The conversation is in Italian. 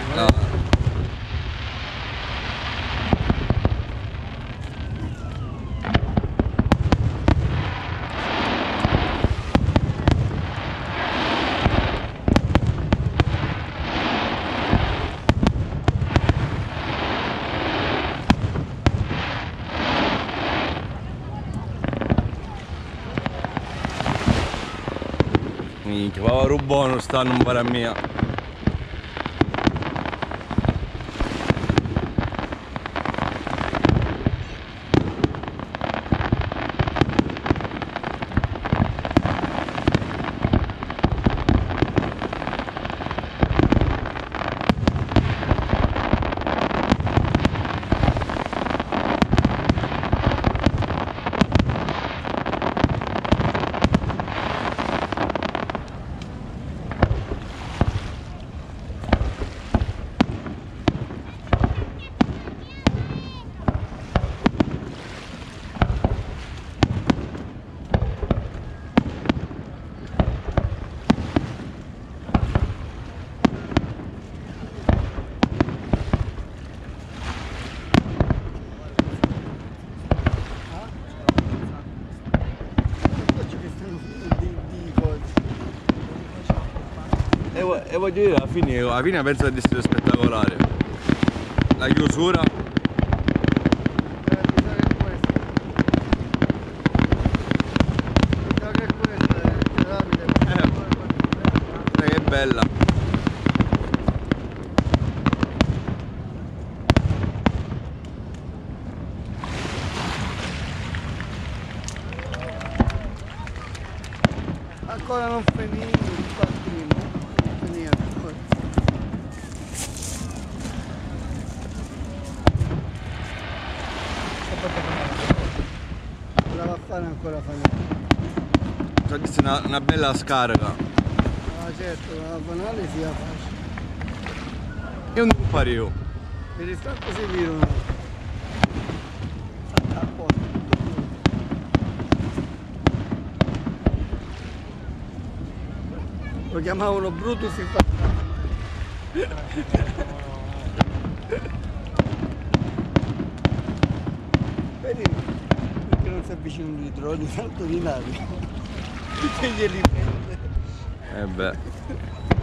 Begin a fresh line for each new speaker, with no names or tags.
No. Minchia, povero buono stanno un po' a mia. E voglio dire, alla fine penso di essere spettacolare. La chiusura. Che bella.
Ancora non finito il partino, non finito ancora. La va a fare ancora finita.
Cioè, questa è una bella scarica.
Ah certo, la banale sia facile.
Io non parivo.
Il riscatto si virano. A posto, tutto blu. Lo chiamavano Brutus infatti. Vedi perché non si avvicinano i droni tanto di navi? Perché glieli prende?
Beh.